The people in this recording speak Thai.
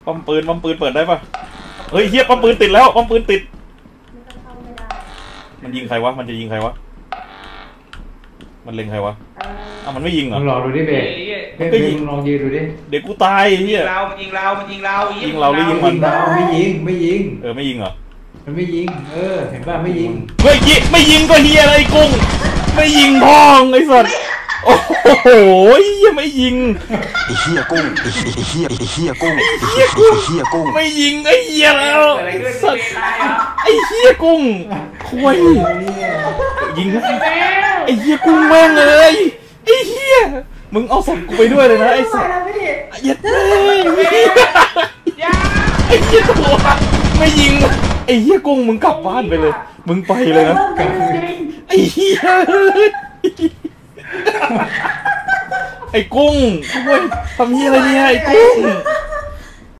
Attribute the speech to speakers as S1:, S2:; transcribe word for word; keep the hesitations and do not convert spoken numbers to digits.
S1: ป้อมปืนป้อมปืนเปิดได้ปะเฮ้ยเฮียป้อมปืนติดแล้วป้อมปืนติดมันยิงใครวะมันจะยิงใครวะมันเล็งใครวะอ้าวมันไม่ยิงเหรอ
S2: ลองดูดิเบสมันก็ยิงลองยืนดูดิ
S1: เดี๋ยวกูตายเฮีย
S3: เรามันยิงเรามันยิงเรา
S1: ยิงเราหรือยิงมัน
S2: ไม่ยิงไม่ยิง
S1: เออไม่ยิงเหรอ
S2: มันไม่ยิงเออเห็นป่ะไม่ยิง
S1: ไม่ยิงไม่ยิงก็เฮียอะไรกุ้งไม่ยิงพองไอ้สัตว์โอ้โหยังไม่ยิง
S4: ไอ้เฮียกุ้งไอ้เฮียไอ้เฮียกุ้งไอ้เฮียกุ้งไอ้เฮียกุ้ง
S1: ไม่ยิงไอ้เฮียแล้วสัตว์ไอ้เฮียกุ้งคุยยิงไอ้เฮียกุ้งแม่งเลยไอ้เฮียมึงเอาศพกูไปด้วยเลยนะไอ้สัตว์ยัดเลยไอ้เฮียตัวไม่ยิงไอ้เฮียกุ้งมึงกลับบ้านไปเลยมึงไปเลยนะไอ้เฮียไอ้กุ้งทำเฮียอะไรเนี่ยไอ้กุ้ง